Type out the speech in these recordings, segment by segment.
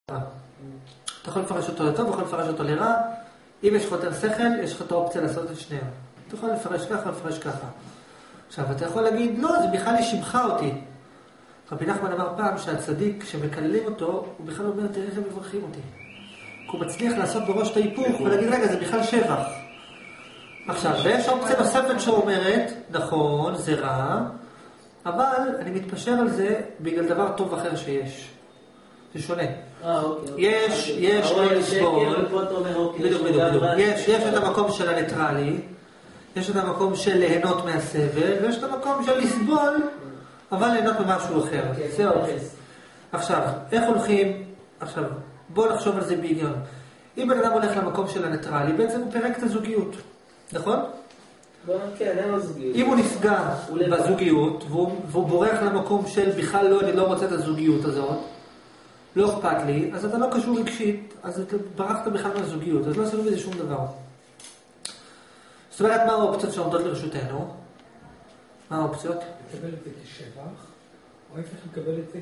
אתה יכול לפרש אותו לטוב, יכול לפרש אותו לרע. אם יש לך יותר שכל, יש לך את האופציה לעשות את שניהם. אתה יכול לפרש ככה, לפרש ככה. עכשיו, אתה יכול להגיד, לא, זה בכלל היא שיבחה אותי. רבי נחמן אמר פעם שהצדיק, כשמקללים אותו, הוא בכלל אומר, תראה איך הם מברכים אותי. הוא מצליח לעשות בראש את ההיפוך ולהגיד, רגע, זה בכלל שבח. עכשיו, ויש אופציה נוספת שאומרת, נכון, זה רע, אבל אני מתפשר על זה בגלל דבר טוב אחר שיש. זה שונה. יש לא לסבול, יש את המקום של הניטרלי, יש את המקום של ליהנות מהסבל, ויש את המקום של לסבול, אבל ליהנות ממשהו אחר. זהו. עכשיו, איך הולכים? עכשיו, בואו נחשוב על זה בהיגיון. אם בן אדם הולך למקום של הניטרלי, בעצם הוא פרק את הזוגיות, נכון? כן, אין לו זוגיות. אם הוא נפגע בזוגיות, והוא בורח למקום של בכלל לא, אני לא רוצה את הזוגיות הזאת, לא אכפת לי, אז אתה לא קשור רגשית, אז אתה ברחת בכלל מהזוגיות, אז לא עשינו בזה שום דבר. זאת אומרת, מה האופציות שעומדות לרשותנו? מה האופציות? לקבל את זה כשבח, או איפה לקבל את זה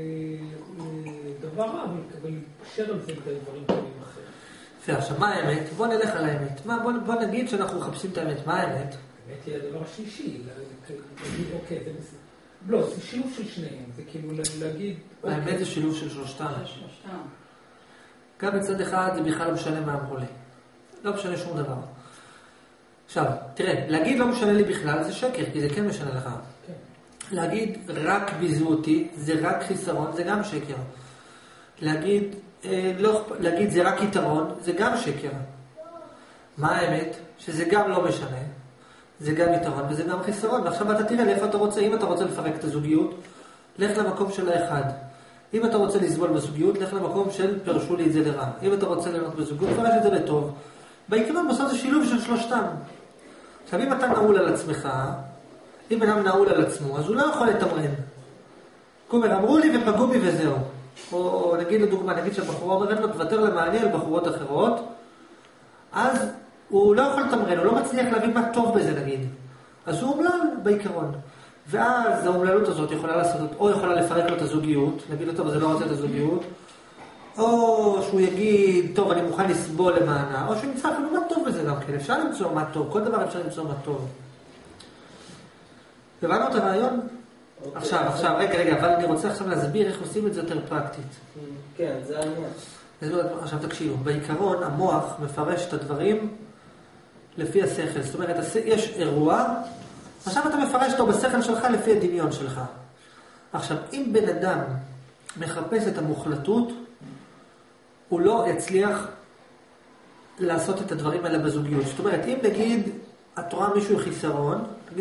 כדבר רע, ולקבל להתפשר על זה בדברים טובים אחרים. עכשיו, מה האמת? בוא נלך על האמת. בוא נגיד שאנחנו מחפשים את האמת. מה האמת? האמת היא הדבר השלישי, להגיד, אוקיי, זה בסדר. לא, זה שילוב של שניהם, זה כאילו להגיד... האמת זה שילוב של שלושתם. גם מצד אחד זה בכלל לא משנה מה אמרו לי. לא משנה שום דבר. עכשיו, תראה, להגיד לא משנה לי בכלל זה שקר, כי זה כן משנה לך. להגיד רק ביזו אותי, זה רק חיסרון, זה גם שקר. להגיד זה רק יתרון, זה גם שקר. מה האמת? שזה גם לא משנה. זה גם יתרון וזה גם חיסרון. ועכשיו אתה תראה לאיפה אתה רוצה. אם אתה רוצה לפרק את הזוגיות, לך למקום של האחד. אם אתה רוצה לסבול בזוגיות, לך למקום של פרשו לי את זה לרע. אם אתה רוצה ליהנות בזוגיות, פרש את זה לטוב. בעיקרון בסוף זה שילוב של שלושתם. עכשיו, אם אתה נעול על עצמך, אם אדם נעול על עצמו, אז הוא לא יכול לתמרן. כלומר, אמרו לי ופגעו בי וזהו. או נגיד לדוגמה, נגיד שהבחורה אומרת לו, תוותר למעני על בחורות אחרות, אז הוא לא יכול לתמרן, הוא לא מצליח להבין מה טוב בזה נגיד. אז הוא אומלל בעיקרון. ואז האומללות הזאת יכולה לעשות, או יכולה לפרק לו את הזוגיות, נגיד לו, טוב, זה לא רוצה את הזוגיות, או שהוא יגיד, טוב, אני מוכן לסבול למענה, או שהוא ימצא אפילו מה טוב בזה גם כן. אפשר למצוא מה טוב, כל דבר אפשר למצוא מה טוב. הבנו את הרעיון? עכשיו, רגע, אבל אני רוצה עכשיו להסביר איך עושים את זה יותר פרקטית. כן, זה העניין. עכשיו תקשיבו, בעיקרון המוח מפרש את הדברים לפי השכל. זאת אומרת, יש אירוע, עכשיו אתה מפרש אותו בשכל שלך לפי הדמיון שלך. עכשיו, אם בן אדם מחפש את המוחלטות, הוא לא יצליח לעשות את הדברים האלה בזוגיות. זאת אומרת, אם נגיד, את רואה מישהו חיסרון,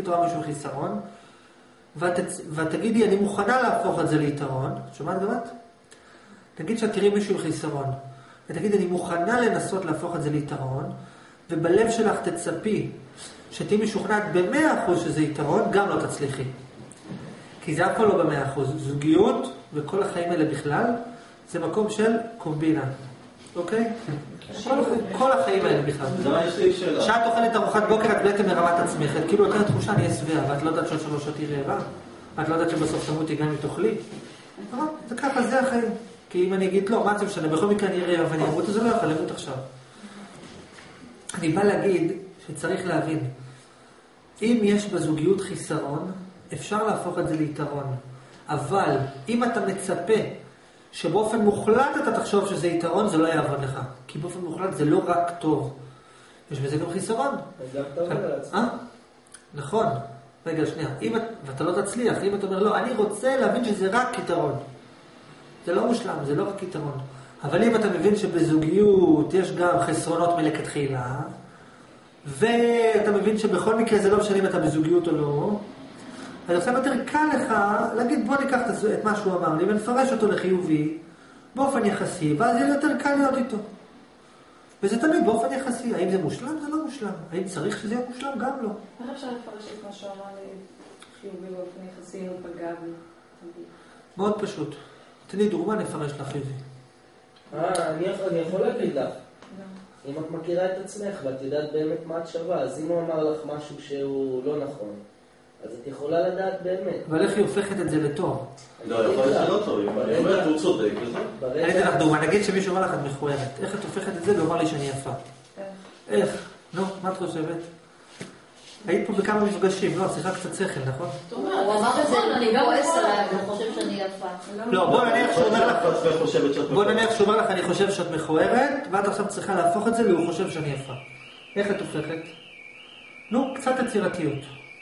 ותגידי, אני מוכנה להפוך את זה ליתרון, שומעת גם את? תגיד שאת תראי מישהו חיסרון, ותגיד, אני מוכנה לנסות להפוך את זה ליתרון, ובלב שלך תצפי, שתהי משוכנעת ב100% שזה יתרון, גם לא תצליחי. כי זה אף פעם לא ב100%. זוגיות, וכל החיים האלה בכלל, זה מקום של קומבינה. אוקיי? כל החיים האלה בכלל. שאת אוכלת ארוחת בוקר, את בעצם מרמת עצמך. כאילו יותר תחושה, אני אסביר, ואת לא יודעת שעוד 3 שעות היא רעבה. את לא יודעת שבסוף תמותי גם אם תאכלי. זה ככה, זה החיים. כי אם אני אגיד, לא, מה זה משנה? בכל מקרה אני רעבה ואני אמות, זה לא יכול למות עכשיו. אני בא להגיד שצריך להבין. אם יש בזוגיות חיסרון, אפשר להפוך את זה ליתרון. אבל אם אתה מצפה שבאופן מוחלט אתה תחשוב שזה יתרון, זה לא יעבוד לך. כי באופן מוחלט זה לא רק טוב. יש בזה גם חיסרון. גם טוב לעצמך. נכון. רגע, שנייה. ואתה לא תצליח. אם אתה אומר, לא, אני רוצה להבין שזה רק יתרון. זה לא מושלם, זה לא רק יתרון. אבל אם אתה מבין שבזוגיות יש גם חסרונות מלכתחילה, ואתה מבין שבכל מקרה זה לא משנה אם אתה בזוגיות או לא, אז עכשיו יותר קל לך להגיד, בוא ניקח את מה שהוא אמר לי ונפרש אותו לחיובי באופן יחסי, ואז יהיה יותר קל להיות איתו. וזה תמיד באופן יחסי. האם זה מושלם? זה לא מושלם. האם צריך שזה יהיה מושלם? גם לא. איך אפשר לפרש את מה שהוא אמר לי חיובי באופן יחסי או פגע בי? מאוד פשוט. תני דוגמה, נפרש לחיובי. אני יכול להגיד לך. אם את מכירה את עצמך ואת יודעת באמת מה את שווה, אז אם הוא אמר לך משהו שהוא לא נכון, אז את יכולה לדעת באמת. אבל איך היא הופכת את זה לטוב? לא, יכול להיות שלא טוב, היא אומרת, הוא צודק וזה. אני אתן לך דוגמה, נגיד שמישהו אומר לך את מכוערת, איך את הופכת את זה ואומר לי שאני יפה? איך? נו, מה את חושבת? היית פה בכמה מפגשים, לא, שיחה קצת שכל, נכון? הוא אמר את זה, אני לא כועס עליי, אני חושב שאני יפה. לא, בוא נניח שהוא אומר לך, אני חושב שאת מכוערת, ואת עכשיו צריכה להפוך את זה, והוא חושב שאני יפה. איך את הופכת? נו, קצת יצירתיות.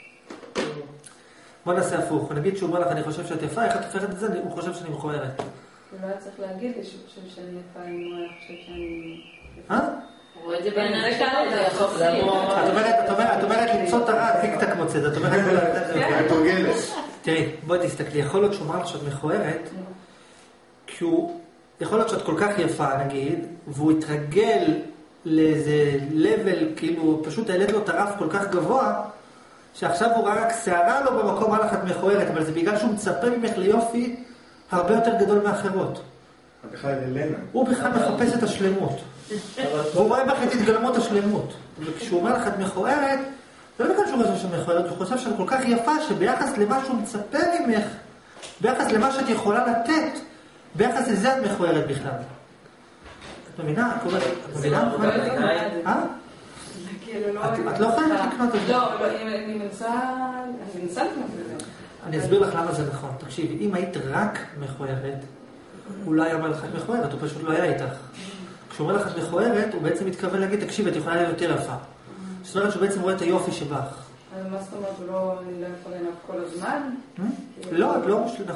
בוא נעשה הפוך, נגיד שהוא אומר לך, אני חושב שאת יפה, איך את הופכת את זה, הוא חושב שאני מכוערת. הוא לא היה צריך להגיד לי שהוא חושב שאני יפה, אם הוא היה חושב שאני... הוא רואה את זה בעיניים שלו, את אומרת למצוא את הרע, טיק טק מוצאת, את אומרת... מתורגלת. תראי, בואי תסתכלי, יכול להיות שהוא אמר לך שאת מכוערת, כי הוא... יכול להיות שאת כל כך יפה, נגיד, והוא התרגל לאיזה לבל, כאילו, פשוט העלית לו את הרף כל כך גבוה, שעכשיו הוא ראה רק שערה לו במקום, אמר לך את מכוערת, אבל זה בגלל שהוא מצפה ממך ליופי הרבה יותר גדול מאחרות. הוא בכלל מחפש את השלמות. והוא רואה בך את התגלמות השלמות. וכשהוא אומר לך את מכוערת, זה לא בגלל שהוא חושב שאת מכוערת, הוא חושב שאת כל כך יפה, שביחס למה שהוא מצפה ממך, ביחס למה שאת יכולה לתת, ביחס לזה את מכוערת בכלל. את מבינה? את מבינה? את לא יכולה לקנות את זה. לא, אני מנסה לקנות את זה. אני אסביר לך למה זה נכון. תקשיבי, אם היית רק מכוערת, הוא לא היה אומר לך את מכוערת, הוא פשוט לא היה איתך. כשהוא אומר לך את מכוערת, הוא בעצם מתכוון להגיד, תקשיב, את יכולה להיות יותר יפה. זאת אומרת שהוא בעצם רואה את היופי שבך. אז מה זאת אומרת, אני לא יכולה לענות כל הזמן? לא, את לא מושלמת.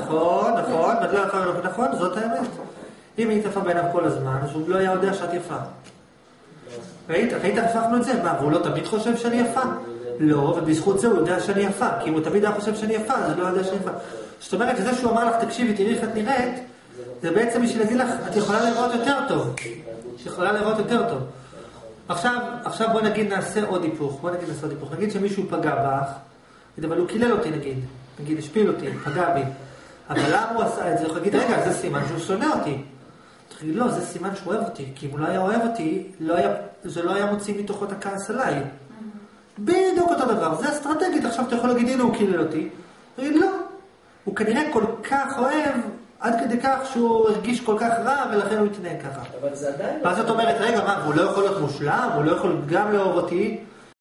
נכון, זאת האמת. אם היית יפה בעיניו כל הזמן, אז הוא לא היה יודע שאת יפה. ראית, הפכנו את זה? מה, והוא לא תמיד חושב שאני יפה? לא, ובזכות זה הוא יודע שאני יפה. כי אם הוא תמיד היה חושב שאני יפה, אז הוא לא יודע שאני יפה. זאת אומרת, שזה שהוא אמר לך, תקשיבי, תראי איך את נראית, זה בעצם בשביל להגיד לך, את יכולה לראות יותר טוב. שיכולה לראות יותר טוב. עכשיו בוא נגיד נעשה עוד היפוך. נגיד שמישהו פגע בך, אבל הוא קילל אותי נגיד, השפיל אותי, פגע בי. אבל למה הוא עשה את זה? הוא יגיד, רגע, זה סימן שהוא שונא אותי. תגיד, לא, זה סימן שהוא אוהב אותי. כי אם הוא לא היה אוהב אותי, זה לא היה מוציא מתוכו את הכעס עליי. בדיוק אותו דבר. זה אסטרטגית. עכשיו אתה יכול להגיד, הנה הוא קילל אותי. תגיד, לא. הוא כנראה כל כך אוהב, עד כדי כך שהוא הרגיש כל כך רע, ולכן הוא התנהג ככה. אבל זה עדיין... ואז את אומרת, רגע, מה, הוא לא יכול להיות מושלם? הוא לא יכול גם לאהוב אותי,